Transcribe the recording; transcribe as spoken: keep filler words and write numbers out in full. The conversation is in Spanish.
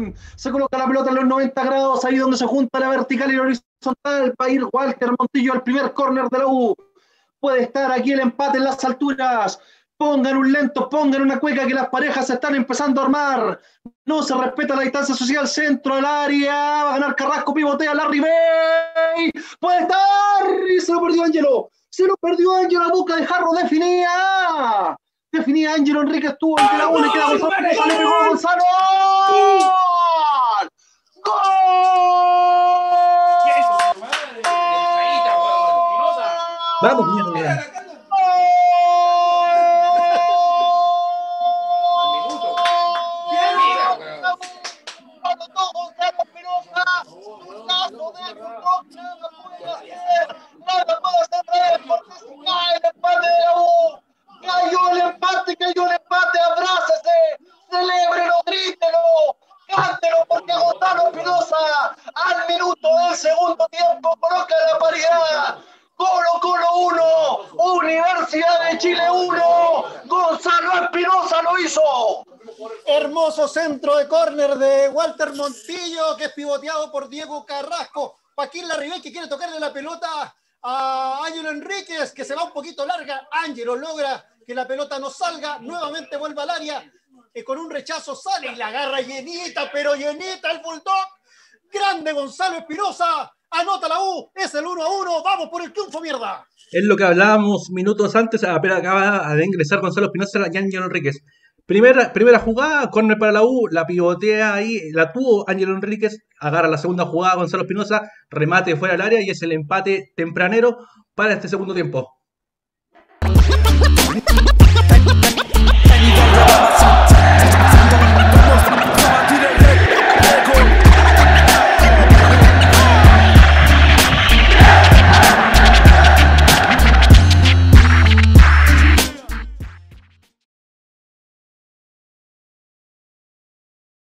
bien. Se coloca la pelota en los noventa grados, ahí donde se junta la vertical y la horizontal para ir Walter Montillo al primer córner de la U. Puede estar aquí el empate en las alturas. Pongan un lento, pongan una cueca que las parejas se están empezando a armar. No se respeta la distancia social, centro del área. Va a ganar Carrasco, pivotea Larry Bay. Puede estar. Y se lo perdió Ángelo. Se lo perdió Ángelo a boca de jarro. Definía. Definía Ángelo Enríquez. Estuvo entre la una y queda Gonzalo. Le pegó a Gonzalo. ¡Gol! Vamos, mierda. Cayó el empate, cayó el empate, abrácese, celébrelo, grítelo, cántelo, porque Gonzalo Espinosa al minuto del segundo tiempo coloca la paridad. Colo Colo uno, Universidad de Chile uno, Gonzalo Espinosa lo hizo. Hermoso centro de córner de Walter Montillo, que es pivoteado por Diego Carrasco. Joaquín Larribey, que quiere tocarle la pelota a Ángelo Enríquez, que se va un poquito larga. Ángelo logra que la pelota no salga, nuevamente vuelve al área, que con un rechazo sale y la agarra llenita, pero llenita el bulldog. Grande Gonzalo Espinosa, anota la U, es el uno a uno, vamos por el triunfo, mierda. Es lo que hablábamos minutos antes, apenas acaba de ingresar Gonzalo Espinosa y Ángelo Enríquez. Primera, primera jugada, córner para la U, la pivotea ahí, la tuvo Ángelo Enríquez, agarra la segunda jugada Gonzalo Espinosa, remate fuera del área y es el empate tempranero para este segundo tiempo.